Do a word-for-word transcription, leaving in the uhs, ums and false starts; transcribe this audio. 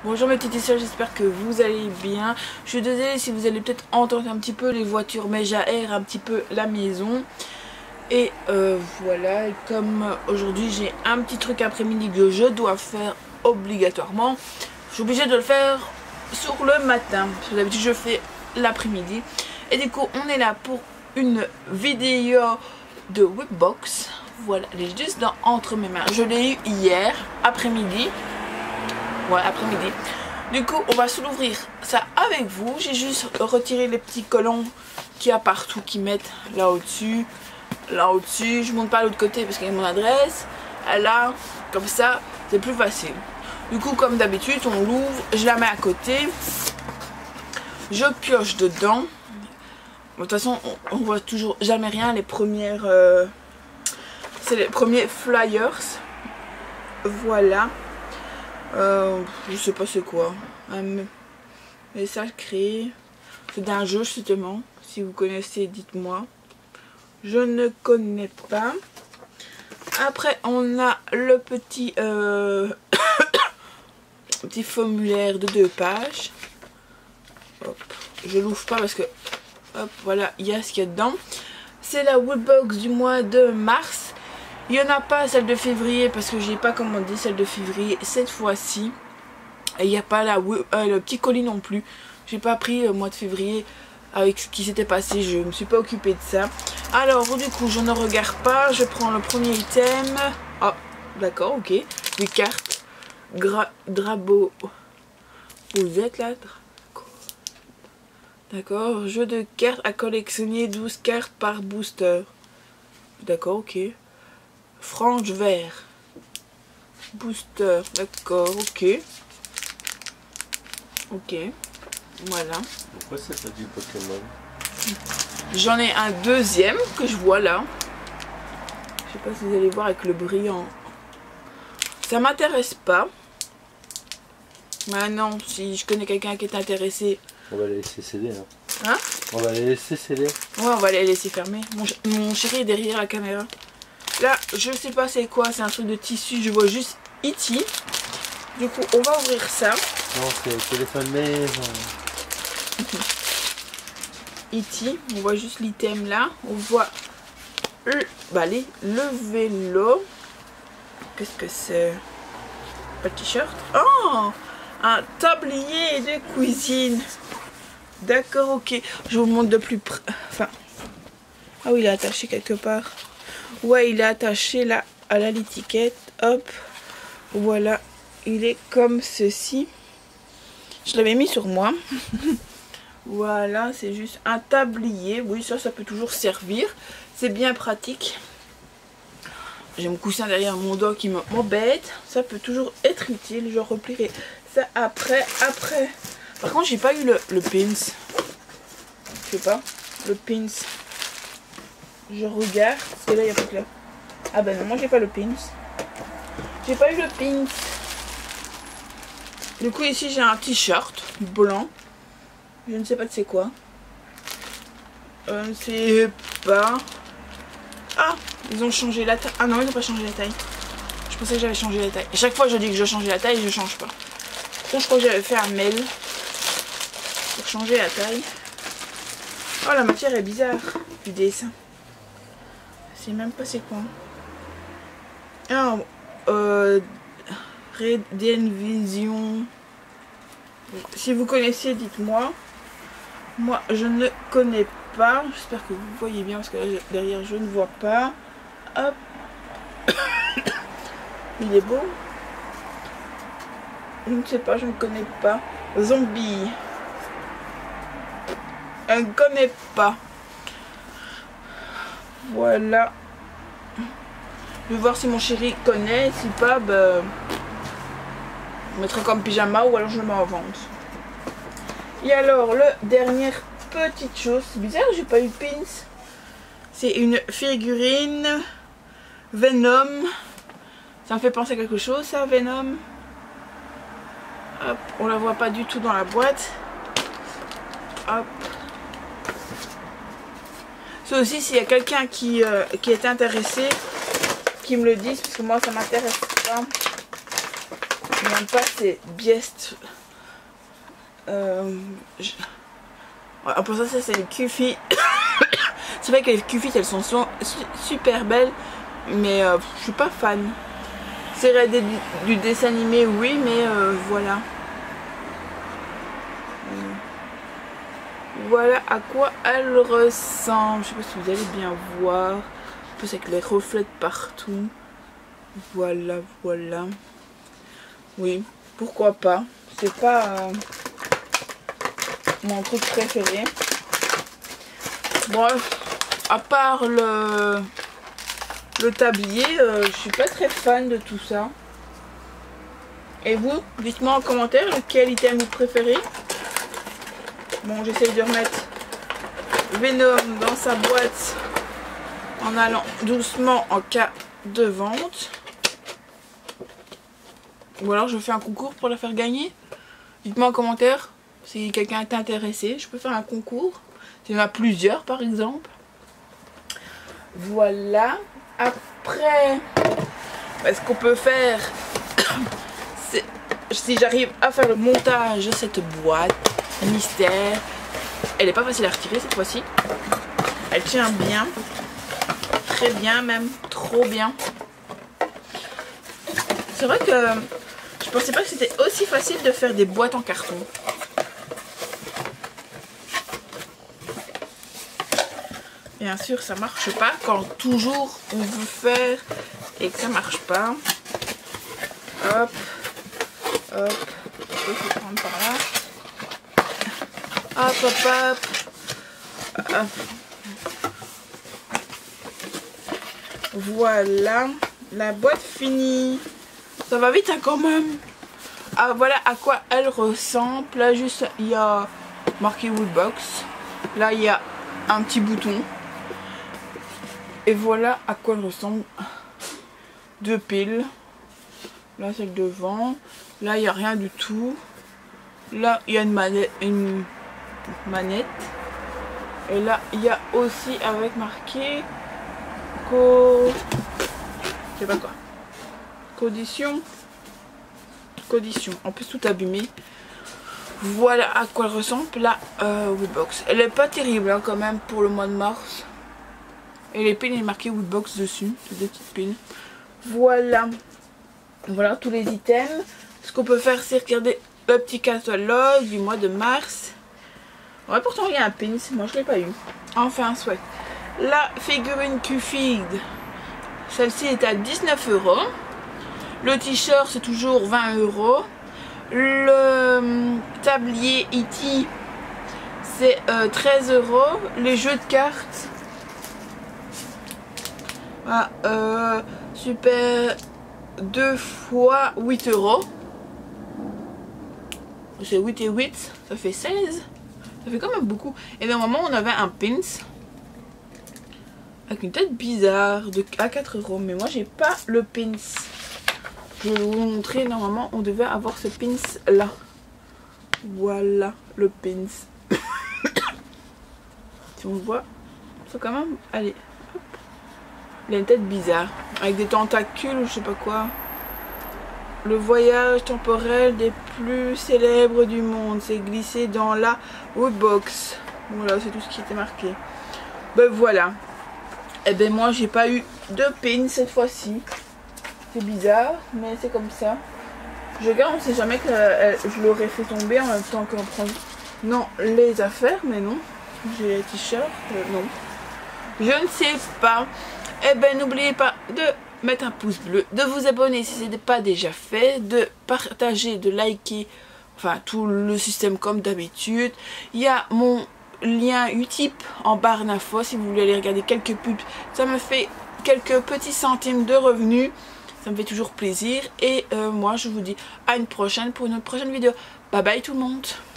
Bonjour mes petites sœurs, j'espère que vous allez bien. Je suis désolée si vous allez peut-être entendre un petit peu les voitures, mais j'aère un petit peu la maison. Et euh, voilà, et comme aujourd'hui j'ai un petit truc après-midi que je dois faire obligatoirement, je suis obligée de le faire sur le matin. Parce que d'habitude je fais l'après-midi. Et du coup on est là pour une vidéo de Whipbox. Voilà, elle est juste dans, entre mes mains. Je l'ai eu hier après-midi. Ouais, après-midi. Du coup, on va se l'ouvrir ça avec vous. J'ai juste retiré les petits collants qu'il y a partout qui mettent là au-dessus. Là au-dessus. Je monte pas à l'autre côté parce qu'il y a mon adresse. Là, comme ça, c'est plus facile. Du coup, comme d'habitude, on l'ouvre. Je la mets à côté. Je pioche dedans. De toute façon, on, on voit toujours jamais rien. Les premières... Euh, c'est les premiers flyers. Voilà. Euh, je sais pas c'est quoi. Un message créé. C'est d'un jeu justement. Si vous connaissez, dites-moi. Je ne connais pas. Après, on a le petit euh, petit formulaire de deux pages. Hop. Je l'ouvre pas parce que hop, voilà, il y a ce qu'il y a dedans. C'est la Whipbox du mois de mars. Il n'y en a pas celle de février parce que j'ai pas commandé celle de février cette fois-ci. Et il n'y a pas la, euh, le petit colis non plus. J'ai pas pris le mois de février avec ce qui s'était passé. Je me suis pas occupée de ça. Alors du coup je ne regarde pas. Je prends le premier item. Ah d'accord, ok. Des cartes. Gra Drabo. Vous êtes là. D'accord. Jeu de cartes à collectionner. douze cartes par booster. D'accord, ok. Frange vert. Booster. D'accord, ok. Ok. Voilà. Pourquoi c'est pas du Pokémon? J'en ai un deuxième que je vois là. Je sais pas si vous allez voir avec le brillant. Ça m'intéresse pas. Maintenant, si je connais quelqu'un qui est intéressé... On va les laisser céder. Hein, hein on va les laisser céder. Ouais, on va les laisser fermer. Mon, mon chéri est derrière la caméra. Là, je sais pas c'est quoi. C'est un truc de tissu. Je vois juste E T. Du coup, on va ouvrir ça. Non, c'est le téléphone maison. E T. On voit juste l'item là. On voit le, bah, les, le vélo. Qu'est-ce que c'est? Pas de t-shirt. Oh, un tablier de cuisine. D'accord, ok. Je vous montre de plus près. Enfin. Ah oui, il est attaché quelque part. Ouais, il est attaché là à la l'étiquette. Hop. Voilà. Il est comme ceci. Je l'avais mis sur moi. Voilà, c'est juste un tablier. Oui, ça, ça peut toujours servir. C'est bien pratique. J'ai mon coussin derrière mon dos qui m'embête. Ça peut toujours être utile. Je replierai ça après. Après. Par contre, j'ai pas eu le, le pins. Je sais pas. Le pins. Je regarde. Parce que là, il n'y a pas que là. Ah ben non, moi, j'ai pas le pins. J'ai pas eu le pins. Du coup, ici, j'ai un t-shirt blanc. Je ne sais pas de c'est quoi. Euh, je ne sais pas. Ah, ils ont changé la taille. Ah non, ils n'ont pas changé la taille. Je pensais que j'avais changé la taille. Et chaque fois, je dis que je changeais la taille et je change pas. Donc, je crois que j'avais fait un mail pour changer la taille. Oh, la matière est bizarre du dessin. Je sais même pas c'est quoi. Ah, euh, Radiant Vision. Si vous connaissez, dites-moi. Moi, je ne connais pas. J'espère que vous voyez bien parce que là, derrière, je ne vois pas. Hop. Il est beau. Je ne sais pas, je ne connais pas. Zombie. Je ne connais pas. Voilà. Je vais voir si mon chéri connaît. Si pas, ben, je mettrai comme pyjama ou alors je le mets en vente. Et alors, le dernière petite chose. C'est bizarre, j'ai pas eu de pins. C'est une figurine Venom. Ça me fait penser à quelque chose, ça, Venom. Hop, on la voit pas du tout dans la boîte. Hop. Ça aussi, s'il y a quelqu'un qui, euh, qui est intéressé, qui me le dise, parce que moi, ça m'intéresse pas. même pas, c'est Biest. Euh, je... ouais, pour ça, ça c'est les Q-Fit. C'est vrai que les Q-Fit elles sont su super belles, mais euh, je suis pas fan. C'est du, du dessin animé, oui, mais euh, voilà. Voilà à quoi elle ressemble. Je sais pas si vous allez bien voir. En plus avec les reflets partout. Voilà, voilà. Oui, pourquoi pas. C'est pas euh, mon truc préféré. Bref, à part le, le tablier, euh, je suis pas très fan de tout ça. Et vous, dites-moi en commentaire lequel item vous préférez. Bon, j'essaye de remettre Venom dans sa boîte en allant doucement en cas de vente. Ou alors je fais un concours pour la faire gagner. Dites-moi en commentaire si quelqu'un est intéressé. Je peux faire un concours. S'il y en a plusieurs par exemple. Voilà. Après, ce qu'on peut faire, c'est si j'arrive à faire le montage de cette boîte mystère. Elle n'est pas facile à retirer cette fois-ci. Elle tient bien. Très bien même. Trop bien. C'est vrai que je pensais pas que c'était aussi facile de faire des boîtes en carton. Bien sûr ça marche pas quand toujours on veut faire et que ça marche pas. Hop. Hop. Je peux prendre par là. Hop, hop, hop. Hop. Voilà. La boîte finie. Ça va vite hein, quand même. Ah, voilà à quoi elle ressemble. Là juste il y a marqué Woodbox. Là il y a un petit bouton. Et voilà à quoi elle ressemble. Deux piles. Là c'est le devant. Là il n'y a rien du tout. Là il y a une manette. Une manette. Et là il y a aussi avec marqué co... je sais pas quoi. Codition. Codition. En plus tout abîmé. Voilà à quoi elle ressemble la euh, Woodbox. Elle est pas terrible hein, quand même pour le mois de mars. Et les piles il est marqué Woodbox dessus. C'est des petites piles. Voilà. Voilà tous les items. Ce qu'on peut faire c'est regarder le petit catalogue du mois de mars. Ouais, pourtant il y a un pins, moi je l'ai pas eu. Enfin un sweat. La figurine Q-Feed, celle-ci est à dix-neuf euros. Le t-shirt c'est toujours vingt euros. Le tablier E T c'est euh, treize euros. Les jeux de cartes, voilà, euh, super deux fois huit euros. C'est huit et huit, ça fait seize. Ça fait quand même beaucoup. Et normalement on avait un pins avec une tête bizarre de à quatre euros. Mais moi j'ai pas le pins. Je vais vous montrer. Normalement on devait avoir ce pins là. Voilà le pins. Si on le voit, c'est quand même. Allez. Hop. Il a une tête bizarre. Avec des tentacules ou je sais pas quoi. Le voyage temporel des plus célèbres du monde. C'est glissé dans la Woodbox. Voilà, c'est tout ce qui était marqué. Ben voilà. Et ben moi j'ai pas eu de pin cette fois-ci. C'est bizarre, mais c'est comme ça. Je regarde, on sait jamais que euh, je l'aurais fait tomber en même temps qu'on prend. Non, les affaires, mais non. J'ai les t-shirts, euh, non. Je ne sais pas. Et ben n'oubliez pas de mettre un pouce bleu, de vous abonner si ce n'est pas déjà fait, de partager, de liker, enfin tout le système comme d'habitude. Il y a mon lien Utip en barre d'infos si vous voulez aller regarder quelques pubs. Ça me fait quelques petits centimes de revenus. Ça me fait toujours plaisir. Et euh, moi je vous dis à une prochaine pour une prochaine vidéo. Bye bye tout le monde.